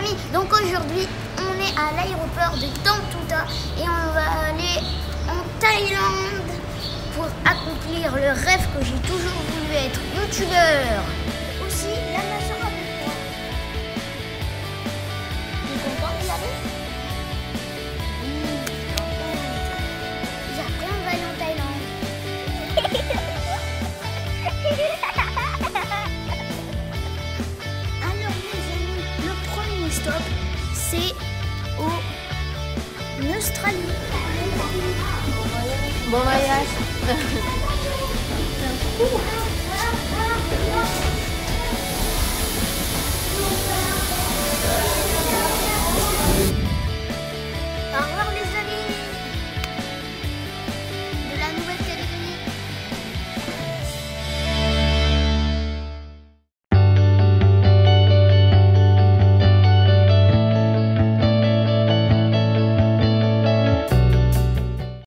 amis, donc aujourd'hui on est à l'aéroport de Tamtuta et on va aller en Thaïlande pour accomplir le rêve que j'ai toujours voulu être youtubeur. Aussi, là ma soeur avec moi. Tu es content d'y aller? Oui, contente. Et après on va aller en Thaïlande. Alors mes amis, le premier stop c'est en Australie. Bon voyage.